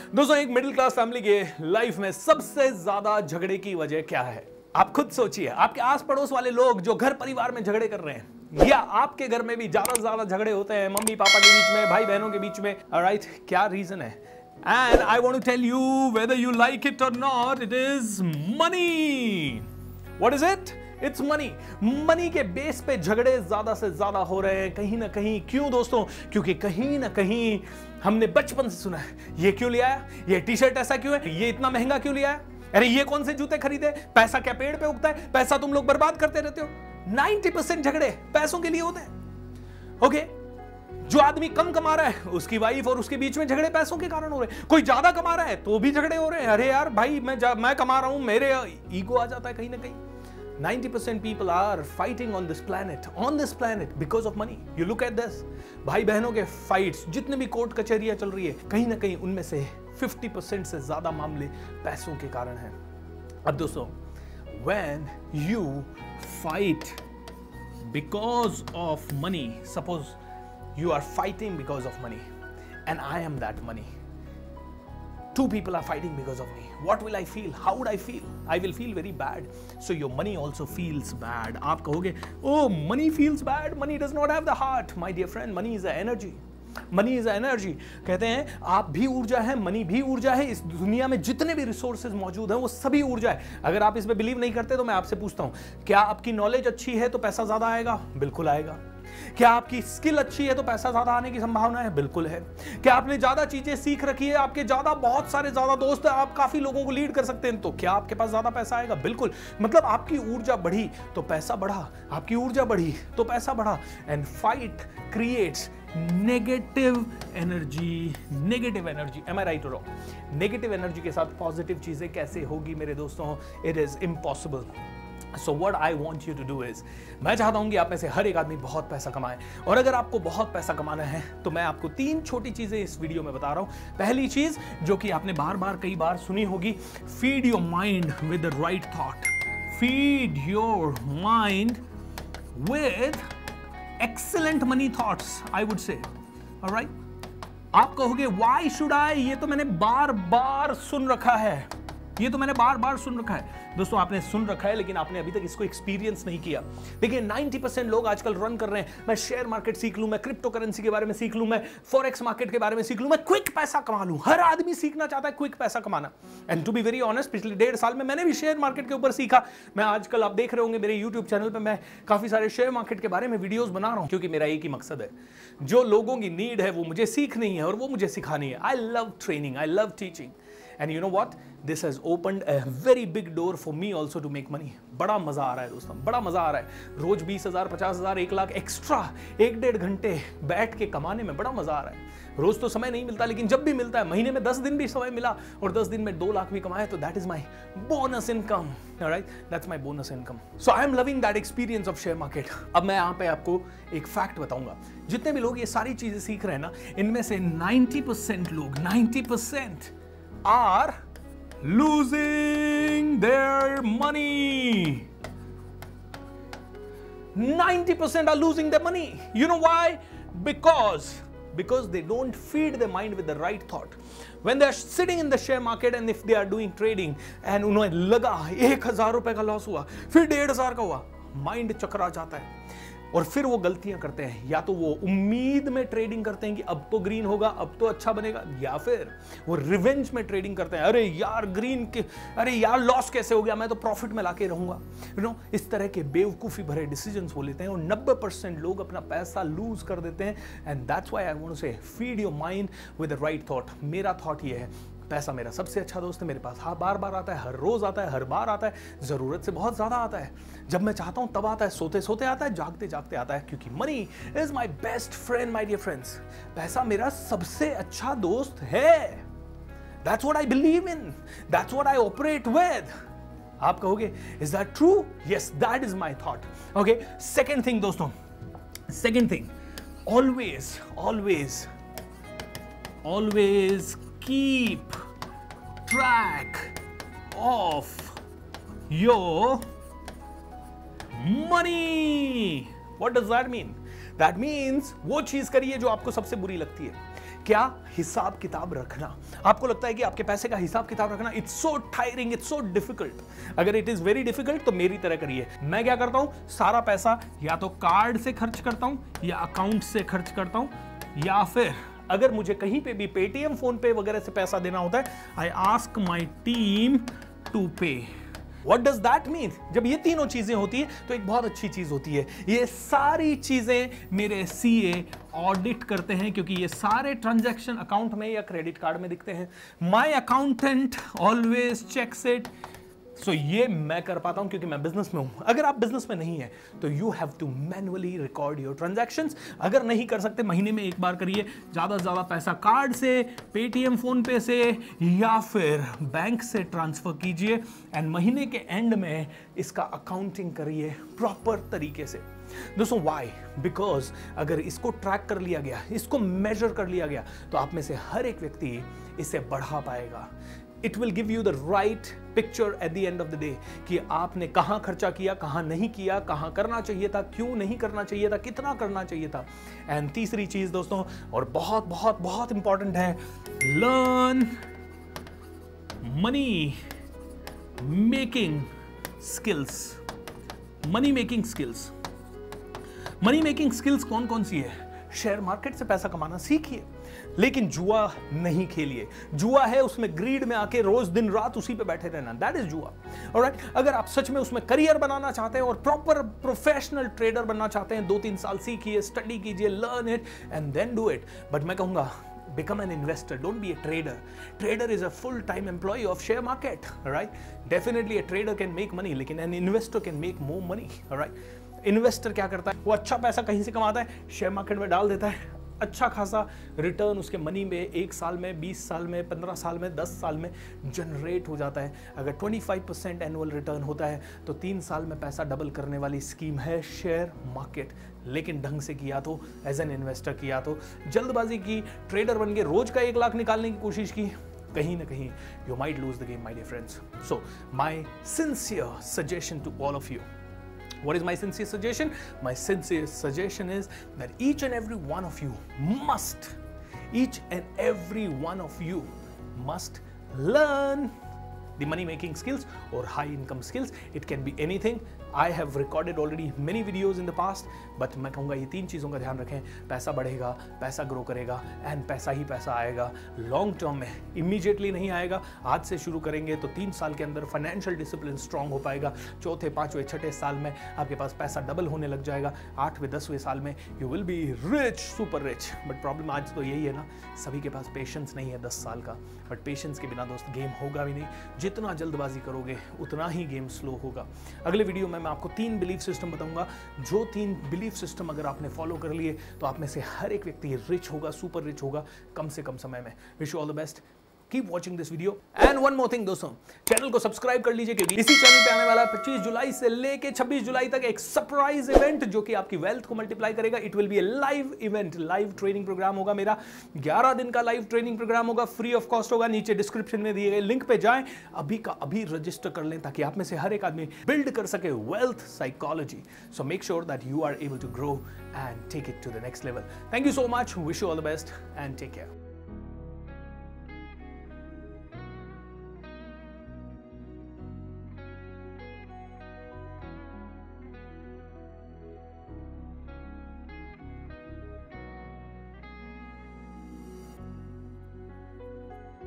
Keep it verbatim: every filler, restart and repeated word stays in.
दोस्तों, एक middle class family के लाइफ में सबसे ज्यादा झगड़े की वजह क्या है? आप खुद सोचिए। आपके आस पड़ोस वाले लोग जो घर परिवार में झगड़े कर रहे हैं, या आपके घर में भी ज्यादा से ज्यादा झगड़े होते हैं मम्मी पापा के बीच में, भाई बहनों के बीच में, राइट? क्या रीजन है? And I want to tell you, whether you like it और not, it is money. What is it? It's money. Money के बेस पे झगड़े ज्यादा से ज्यादा हो रहे हैं कहीं ना कहीं। क्यों दोस्तों? क्योंकि कहीं ना कहीं हमने बचपन से सुना है, ये क्यों लिया है, ये टी शर्ट ऐसा क्यों है, ये इतना महंगा क्यों लिया है, अरे ये कौन से जूते खरीदे, पैसा क्या पेड़ पे उगता है, पैसा तुम लोग बर्बाद करते रहते हो। नाइंटी परसेंट झगड़े पैसों के लिए होते हैं। ओके, जो आदमी कम कमा रहा है उसकी वाइफ और उसके बीच में झगड़े पैसों के कारण हो रहे हैं। कोई ज्यादा कमा रहा है तो भी झगड़े हो रहे हैं। अरे यार भाई, मैं मैं कमा रहा हूं, मेरे ईगो आ जाता है कहीं ना कहीं। ninety percent people are fighting on this planet, on this planet because of money. You look at this. भाई बहनों के फाइट्स, जितने भी कोर्ट कचहरियां चल रही है, कहीं ना कहीं उनमें से fifty percent से ज्यादा मामले पैसों के कारण हैं। अब दोस्तों, when you fight because of money, suppose you are fighting because of money, and I am that money. Two people are fighting because of me. What will I feel? How would I feel? I will feel very bad. So your money also feels bad. आप कहोगे, oh, money feels bad. Money does not have the heart. My dear friend, money is an energy. Money is an energy. कहते हैं आप भी ऊर्जा है, money भी ऊर्जा है। इस दुनिया में जितने भी रिसोर्सेज मौजूद हैं वो सभी ऊर्जा है। अगर आप इसमें बिलीव नहीं करते तो मैं आपसे पूछता हूं, क्या आपकी नॉलेज अच्छी है तो पैसा ज्यादा आएगा? बिल्कुल आएगा। क्या आपकी स्किल अच्छी है तो पैसा ज्यादा आने की संभावना है? बिल्कुल है। क्या आपने ज्यादा चीजें सीख रखी है, आपके ज्यादा बहुत सारे ज्यादा दोस्त हैं, आप काफी लोगों को लीड कर सकते हैं, तो क्या आपके पास ज्यादा पैसा आएगा? बिल्कुल। मतलब आपकी ऊर्जा बढ़ी तो पैसा बढ़ा, आपकी ऊर्जा बढ़ी तो पैसा बढ़ा। And fight creates negative energy. Negative energy, am I right और रॉन्ग? नेगेटिव एनर्जी के साथ पॉजिटिव चीजें कैसे होगी मेरे दोस्तों? It is impossible. So what I want you to do is, मैं चाहता हूं कि आप में से हर एक आदमी बहुत पैसा कमाए। और अगर आपको बहुत पैसा कमाना है तो मैं आपको तीन छोटी चीजें इस वीडियो में बता रहा हूं। पहली चीज जो कि आपने बार बार कई बार सुनी होगी, feed your mind with the right thought. Feed your mind with excellent money thoughts, I would say. Alright, आप कहोगे व्हाई शुड आई, ये तो मैंने बार बार सुन रखा है, ये तो मैंने बार बार सुन रखा है। दोस्तों, आपने सुन रखा है लेकिन आपने अभी तक इसको एक्सपीरियंस नहीं किया। देखिए, नाइंटी परसेंट लोग आजकल रन कर रहे हैं, मैं शेयर मार्केट सीख लूं, मैं क्रिप्टो करेंसी के बारे में सीख लूं, मैं फॉरेक्स मार्केट के बारे में सीख लूं, मैं क्विक पैसा कमा लूं। हर आदमी सीखना चाहता है क्विक पैसा कमाना। And to be very honest, पिछले डेढ़ साल में मैंने भी शेयर मार्केट के ऊपर सीखा। मैं आजकल, आप देख रहे होंगे मेरे यूट्यूब चैनल पर, मैं काफी सारे शेयर मार्केट के बारे में वीडियोज बना रहा हूं, क्योंकि मेरा एक ही मकसद है, जो लोगों की नीड है वो मुझे सीखनी है और वो मुझे सिखानी है। I love training, I love teaching. And you know what? This has opened a very big door for me also to make money. बड़ा मजा आ रहा है दोस्तों, बड़ा मजा आ रहा है। रोज बीस हजार, पचास हजार, एक लाख एक्स्ट्रा एक डेढ़ घंटे बैठ के कमाने में बड़ा मजा आ रहा है। रोज तो समय नहीं मिलता, लेकिन जब भी मिलता है, महीने में दस दिन भी समय मिला और दस दिन में दो लाख भी कमाए, तो that is my bonus income. Alright, that's my bonus income. So I am loving that experience of share market. अब मैं यहाँ पे आपको एक फैक्ट बताऊंगा। जितने भी लोग ये सारी चीजें सीख रहे हैं ना, इनमें से नाइंटी परसेंट लोग, ninety percent are losing their money. ninety percent are losing their money. You know why? Because because they don't feed their mind with the right thought. When they are sitting in the share market and if they are doing trading and उन्हें लगा एक हजार रुपए का loss हुआ, फिर डेढ़ हजार का हुआ, माइंड चकरा जाता है और फिर वो गलतियां करते हैं। या तो वो उम्मीद में ट्रेडिंग करते हैं कि अब तो ग्रीन होगा, अब तो अच्छा बनेगा, या फिर वो रिवेंज में ट्रेडिंग करते हैं, अरे यार ग्रीन के, अरे यार लॉस कैसे हो गया, मैं तो प्रॉफिट में लाके रहूंगा। यू नो, इस तरह के बेवकूफी भरे डिसीजंस वो लेते हैं और नब्बे परसेंट लोग अपना पैसा लूज कर देते हैं। And that's why I want to say, feed your mind with the right thought. मेरा थॉट ये है, पैसा मेरा सबसे अच्छा दोस्त है, मेरे पास हाँ बार बार आता है, हर रोज आता है, हर बार आता है, जरूरत से बहुत ज्यादा आता है, जब मैं चाहता हूं तब आता है, सोते सोते आता है, जागते जागते आता है, क्योंकि money is my best friend my dear friends. पैसा मेरा सबसे अच्छा दोस्त है। That's what I believe in, that's what I operate with. आप कहोगे is that true? Yes, that is my thought. Okay, second thing दोस्तों, second thing, always always always keep track of your money. What does that mean? That means वो चीज करिए जो आपको सबसे बुरी लगती है। क्या? हिसाब किताब रखना। आपको लगता है कि आपके पैसे का हिसाब किताब रखना it's so tiring, it's so difficult. अगर इट इज वेरी डिफिकल्ट तो मेरी तरह करिए। मैं क्या करता हूं, सारा पैसा या तो कार्ड से खर्च करता हूं या अकाउंट से खर्च करता हूं, या फिर अगर मुझे कहीं पे भी पेटीएम, फोन पे वगैरह से पैसा देना होता है, I ask my team to pay. What does that mean? जब ये तीनों चीजें होती है तो एक बहुत अच्छी चीज होती है। ये सारी चीजें मेरे सीए ऑडिट करते हैं, क्योंकि ये सारे ट्रांजैक्शन अकाउंट में या क्रेडिट कार्ड में दिखते हैं। My accountant always checks it. So ये मैं कर पाता हूं क्योंकि मैं बिजनेस में हूं। अगर आप बिजनेस में नहीं है तो you have to manually record your transactions. अगर नहीं कर सकते, महीने में एक बार करिए। ज्यादा से ज्यादा पैसा कार्ड से, पेटीएम, फोन पे से या फिर बैंक से ट्रांसफर कीजिए एंड महीने के एंड में इसका अकाउंटिंग करिए प्रॉपर तरीके से। दोस्तों वाई? बिकॉज अगर इसको ट्रैक कर लिया गया, इसको मेजर कर लिया गया, तो आप में से हर एक व्यक्ति इसे बढ़ा पाएगा। It will give you the right picture at the end of the day कि आपने कहां खर्चा किया, कहां नहीं किया, कहां करना चाहिए था, क्यों नहीं करना चाहिए था, कितना करना चाहिए था। एंड तीसरी चीज दोस्तों, और बहुत बहुत बहुत इंपॉर्टेंट है, learn money making skills. Money making skills money making skills कौन कौन सी है? शेयर मार्केट से पैसा कमाना सीखिए, लेकिन जुआ नहीं खेलिए। जुआ है उसमें ग्रीड में आके रोज दिन रात उसी पे बैठे रहना, दैट इज जुआ। ऑलराइट, अगर आप सच में उसमें करियर बनाना चाहते हैं और प्रॉपर प्रोफेशनल ट्रेडर बनना चाहते हैं, दो तीन साल सीखिए, स्टडी कीजिए, learn it and then do it. But मैं कहूंगा become an investor, don't be a trader. Trader is a full time employee of share market, all right? Definitely a trader can make money, लेकिन an investor can make more money, all right? Investor क्या करता है? वो अच्छा पैसा कहीं से कमाता है, शेयर मार्केट में डाल देता है, अच्छा खासा रिटर्न उसके मनी में एक साल में, बीस साल में, पंद्रह साल में, दस साल में जनरेट हो जाता है। अगर पच्चीस परसेंट एनुअल रिटर्न होता है तो तीन साल में पैसा डबल करने वाली स्कीम है शेयर मार्केट। लेकिन ढंग से किया तो, एज एन इन्वेस्टर किया तो, जल्दबाजी की, ट्रेडर बन के रोज का एक लाख निकालने की कोशिश की, कहीं ना कहीं you might lose the game my dear friends. So my sincere suggestion to all of you, what is my sincere suggestion? My sincere suggestion is that each and every one of you must, each and every one of you must learn the money making skills or high income skills. It can be anything. I have recorded already many videos in the past, but मैं कहूँगा ये तीन चीज़ों का ध्यान रखें। पैसा बढ़ेगा, पैसा ग्रो करेगा एंड पैसा ही पैसा आएगा लॉन्ग टर्म में। इमीडिएटली नहीं आएगा, आज से शुरू करेंगे तो तीन साल के अंदर फाइनेंशियल डिसिप्लिन स्ट्रांग हो पाएगा। चौथे, पांचवें, छठे साल में आपके पास पैसा डबल होने लग जाएगा। आठवें, दसवें साल में you will be rich, super rich. But problem आज तो यही है ना, सभी के पास पेशेंस नहीं है दस साल का। बट पेशेंस के बिना दोस्त गेम होगा भी नहीं। जितना जल्दबाजी करोगे उतना ही गेम स्लो होगा। अगले वीडियो में मैं आपको तीन बिलीफ सिस्टम बताऊंगा, जो तीन बिलीफ सिस्टम अगर आपने फॉलो कर लिए तो आप में से हर एक व्यक्ति रिच होगा, सुपर रिच होगा कम से कम समय में। Wish you all the best, keep watching this video and one more thing दोस्तों, चैनल को सब्सक्राइब कर लीजिए क्योंकि इसी चैनल पे आने वाला है पच्चीस जुलाई से लेके छब्बीस जुलाई तक एक सरप्राइज इवेंट जो कि आपकी वेल्थ को मल्टीप्लाई करेगा। It will be a live event, live training program होगा मेरा। ग्यारह दिन का लाइव ट्रेनिंग प्रोग्राम होगा, फ्री ऑफ कॉस्ट होगा। नीचे डिस्क्रिप्शन में दिए गए लिंक पे जाएं, अभी का अभी रजिस्टर कर लें ताकि आप में से हर एक आदमी बिल्ड कर सके wealth psychology. So make sure that you are able to grow and take it to the next level. Thank you so much, wish you all the best and take care.